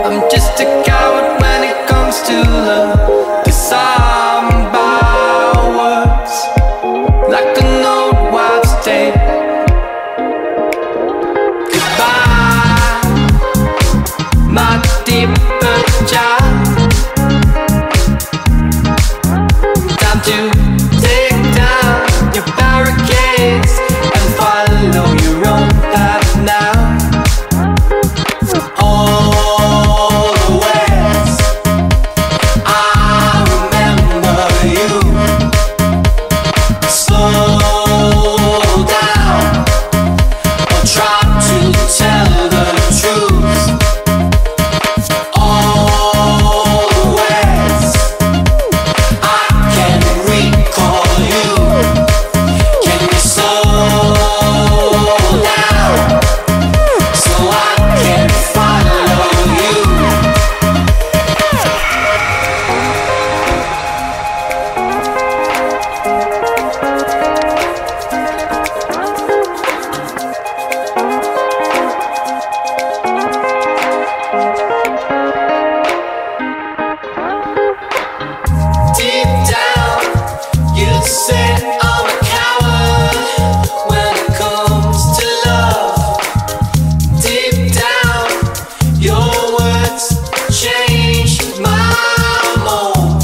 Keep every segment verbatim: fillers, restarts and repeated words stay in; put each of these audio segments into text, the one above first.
I'm just a coward when it comes to love, 'cause I'm backwards like an old wives' tale. Goodbye, my deeper child. Time to take down your barricades and follow your own path now. All the ways I remember you. Slow down or try to tell the truth. All the ways I can recall you. Can you slow down so I can follow you? Deep down, you say I'm a coward when it comes to love. Deep down, your words change my mold.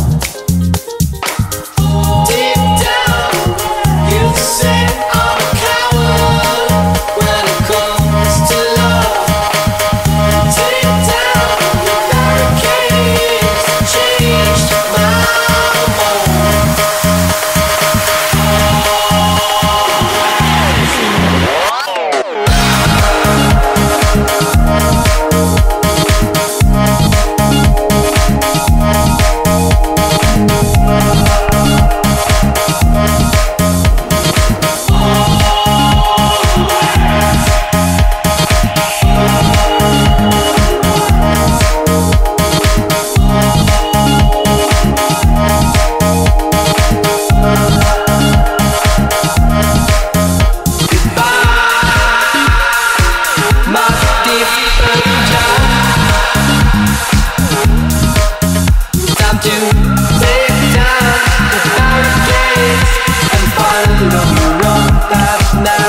Deep down, you say I'm a coward when it comes to love. Deep down, your barricades changed my mold. My deeper child. Time to take down the barricades and follow your own path now.